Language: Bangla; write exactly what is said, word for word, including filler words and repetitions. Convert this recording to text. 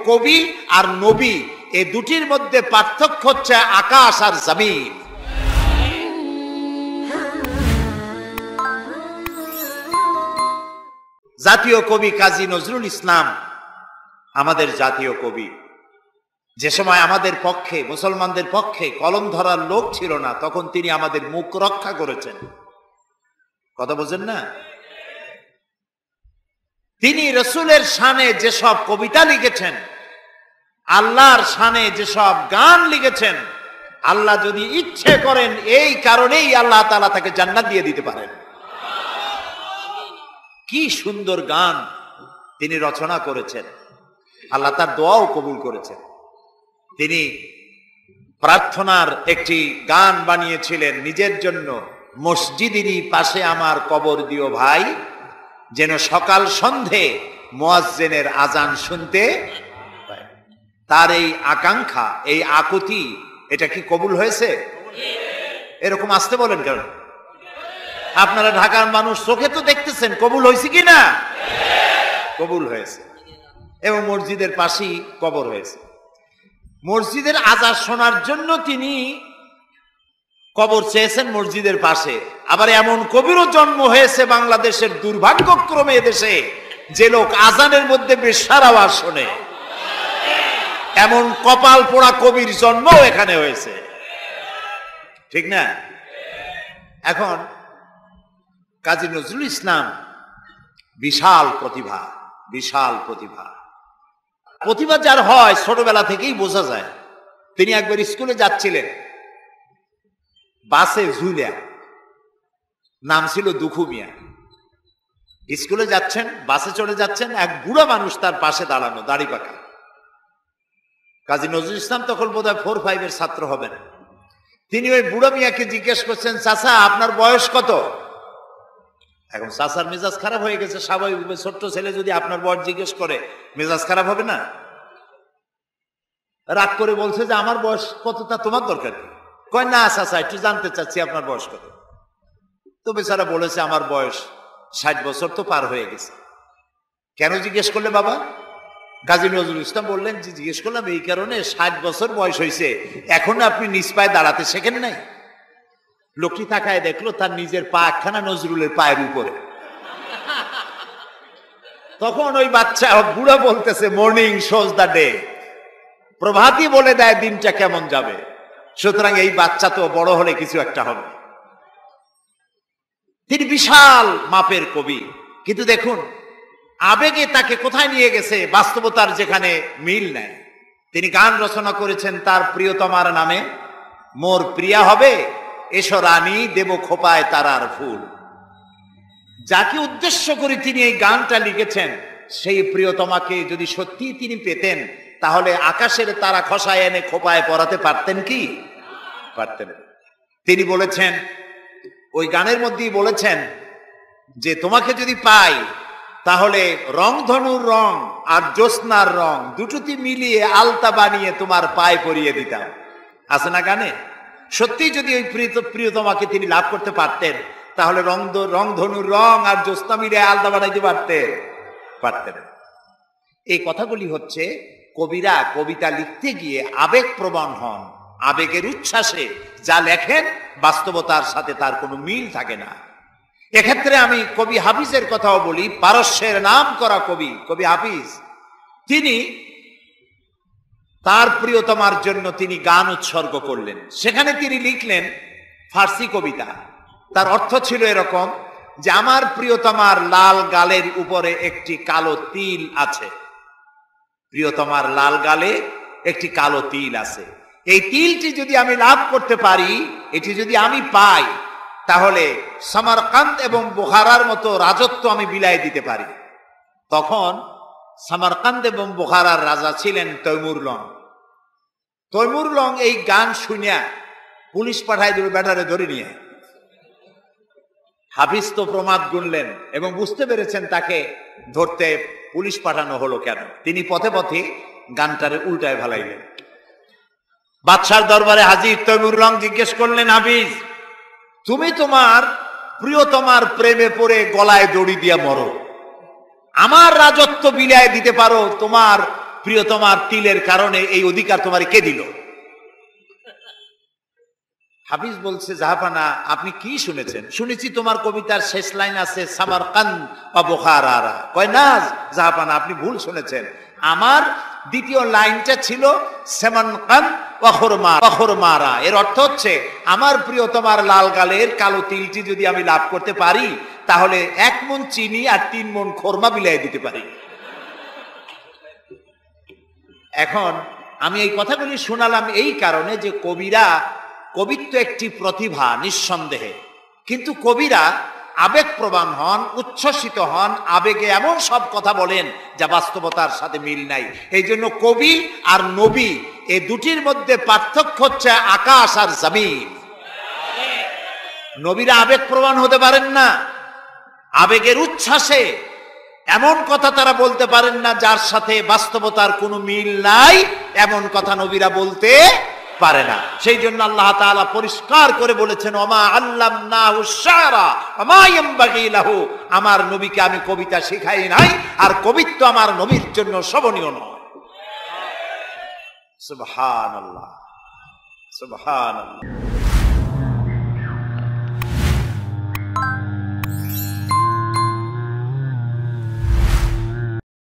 কবি আর নবী এই দুটির মধ্যে পার্থক্য হচ্ছে আকাশ আর জমিন। জাতীয় কবি কাজী নজরুল ইসলাম আমাদের জাতীয় কবি। যে সময় আমাদের পক্ষে, মুসলমানদের পক্ষে কলম ধরার লোক ছিল না, তখন তিনি আমাদের মুখ রক্ষা করেছেন। কথা বোঝেন না? তিনি রসুলের শানে যেসব কবিতা লিখেছেন, আল্লাহর শানে যেসব গান লিখেছেন, আল্লাহ যদি ইচ্ছে করেন এই কারণেই আল্লাহ তাআলা তাকে জান্নাত দিয়ে দিতে পারেন। কি সুন্দর গান তিনি রচনা করেছেন, আল্লাহ তার দোয়াও কবুল করেছেন। তিনি প্রার্থনার একটি গান বানিয়েছিলেন নিজের জন্য, মসজিদেরই পাশে আমার কবর দিও ভাই, যেন সকাল সন্ধে মুয়াজ্জিনের আজান শুনতে পাই। তার এই আকাঙ্ক্ষা, এই আকুতি, এটা কি কবুল হয়েছে? এরকম আসতে বলেন কেন? আপনারা ঢাকার মানুষ, চোখে তো দেখতেছেন, কবুল হয়েছে কি না? কবুল হয়েছে। এবং মসজিদের পাশেই কবর হয়েছে। মসজিদের আজান শোনার জন্য তিনি কবর চেয়েছেন মসজিদের পাশে। আবার এমন কবিরও জন্ম হয়েছে বাংলাদেশের, দুর্ভাগ্যক্রমে এদেশে, যে লোক আজানের মধ্যে বেশ্যার আওয়াজ শোনে। এমন কপাল পোড়া কবির জন্ম এখানে হয়েছে, ঠিক না? এখন কাজী নজরুল ইসলাম বিশাল প্রতিভা, বিশাল প্রতিভা। প্রতিভা যার হয় ছোটবেলা থেকেই বোঝা যায়। তিনি একবার স্কুলে যাচ্ছিলেন, বাসে ঝুলিয়া, নাম ছিল দুখু মিয়া। স্কুলে যাচ্ছেন, বাসে চড়ে যাচ্ছেন, এক বুড়া মানুষ তার পাশে দাঁড়ানো, দাড়ি পাকা। কাজী নজরুল ইসলাম তখন বোধহয় ফোর ফাইভের ছাত্র হবেন। তিনি ওই বুড়া মিয়াকে জিজ্ঞেস করছেন, চাচা আপনার বয়স কত? এখন চাচার মেজাজ খারাপ হয়ে গেছে, স্বাভাবিক। ছোট্ট ছেলে যদি আপনার বয়স জিজ্ঞেস করে, মেজাজ খারাপ হবে না? রাগ করে বলছে যে আমার বয়স কত তা তোমার দরকার কি? কয় না চাচা, একটু জানতে চাচ্ছি আপনার বয়স কত। তো বেচারা বলেছে আমার বয়স ষাট বছর তো পার হয়ে গেছে। কেন জিজ্ঞেস করলে বাবা? কাজী নজরুল ইসলাম বললেন যে জিজ্ঞেস করলাম এই কারণে, ষাট বছর বয়স হয়েছে, এখন আপনি নিজ পায়ে দাঁড়াতে শেখেন নাই। লোকটি তাকায় দেখলো তার নিজের পা একখানা নজরুলের পায়ের উপরে। তখন ওই বাচ্চা বুড়া বলতেছে, মর্নিং শোজ দ্য ডে, প্রভাতই বলে দেয় দিনটা কেমন যাবে। সুতরাং এই বাচ্চা তো বড় হলে কিছু একটা হবে। তিনি বিশাল মাপের কবি, কিন্তু দেখুন আবেগে তাকে কোথায় নিয়ে গেছে, বাস্তবতার যেখানে মিল নেই। তিনি গান রচনা করেছেন তার প্রিয়তমার নামে, মোর প্রিয়া হবে এসো রানী, দেব খোপায় তারার ফুল। যাকে উদ্দেশ্য করে তিনি এই গানটা লিখেছেন, সেই প্রিয়তমাকে যদি সত্যি তিনি পেতেন, তাহলে আকাশের তারা খসায় এনে খোপায় পরাতে পারতেন কি? পারতেন। তিনি বলেছেন, ওই গানের মধ্যেই বলেছেন যে তোমাকে যদি পাই তাহলে রংধনুর রং আর জ্যোৎস্নার রং দুটোতে মিলিয়ে আলতা বানিয়ে তোমার পায়ে পরিয়ে দিতাম। আছে না গানে? সত্যি যদি ওই প্রিয়তমাকে তিনি লাভ করতে পারতেন, তাহলে রং রংধনুর রং আর জ্যোৎস্না মিলিয়ে আলতা বানাইতে পারতেন পারতেন এই কথাগুলি হচ্ছে কবিরা কবিতা লিখতে গিয়ে আবেগ প্রবণ হন, আবেগের উচ্ছ্বাসে যা লেখেন বাস্তবতার সাথে তার কোনো মিল থাকে না। এক্ষেত্রে আমি কবি হাফিজের কথাও বলি, পারস্যের নাম করা কবি কবি হাফিজ, তিনি তার প্রিয়তমার জন্য তিনি গান উৎসর্গ করলেন। সেখানে তিনি লিখলেন ফার্সি কবিতা। তার অর্থ ছিল এরকম যে আমার প্রিয়তমার লাল গালের উপরে একটি কালো তিল আছে, প্রিয়তমার লাল গালে একটি কালো তিল আছে, এই তিলটি যদি আমি লাভ করতে পারি, এটি যদি আমি পাই, তাহলে সামারকান্দ এবং বুখারার মতো রাজত্ব আমি বিলাই দিতে পারি। তখন সামারকান্দ এবং বুখারার রাজা ছিলেন তৈমুর লং। তৈমুর লং এই গান শুনিয়া পুলিশ পাঠায় দিল ব্যাটারে ধরে নিয়ে। হাফিজ তো প্রমাদ গুনলেন এবং বুঝতে পেরেছেন তাকে ধরতে পুলিশ পাঠানো হলো কেন। তিনি পথে পথে গানটারে উল্টায় ভালাইলেন। বাদশার দরবারে হাজির তৈমুর লং জিজ্ঞেস করলেন, হাফিজ তুমি তোমার প্রিয়তমার প্রেমে পড়ে গলায় দড়ি দিয়া মরো, আমার রাজত্ব বিলায় দিতে পারো, তোমার প্রিয়তমার তিলের কারণে এই অধিকার তোমার কে দিল? হাফিজ বলছে, জাহাপানা আপনি কি শুনেছেন? শুনেছি তোমার কবিতার শেষ লাইন আছে সামারকান্দ বা বুখারা। কয় না জাহাপানা, আপনি ভুল শুনেছেন। আমার দ্বিতীয় লাইনটা ছিল সেমানকান ওয়া খুরমা ওয়া খুরমারা। এর অর্থ হচ্ছে আমার প্রিয়তমার লাল গালের কালো তিলটি যদি আমি লাভ করতে পারি তাহলে এক মণ চিনি আর তিন মণ খোরমা বিলাই দিতে পারি। এখন আমি এই কথাগুলি শোনালাম এই কারণে যে কবিরা, কবিত্ব একটি প্রতিভা নিঃসন্দেহে, কিন্তু কবিরা আবেগপ্রবণ হন, উচ্ছ্বসিত হন, আবেগে এমন সব কথা বলেন যা বাস্তবতার সাথে মিল নাই। এই জন্য কবি আর নবী এই দুটির মধ্যে পার্থক্য হচ্ছে আকাশ আর জমিন। নবীরা আবেগপ্রবণ হতে পারেন না, আবেগের উচ্ছ্বাসে এমন কথা তারা বলতে পারেন না যার সাথে বাস্তবতার কোনো মিল নাই, এমন কথা নবীরা বলতে পারে না। সেই জন্য আল্লাহ তাআলা পরিষ্কার করে বলেছেন, ওমা আল্লামনাহু শায়রা ওমা ইয়ামবাগি লাহু, আমার নবীকে আমি কবিতা শেখাই নাই, আর কবিত্ব আমার নবীর জন্য শোভনীয় নয়। সুবহানাল্লাহ, সুবহানাল্লাহ।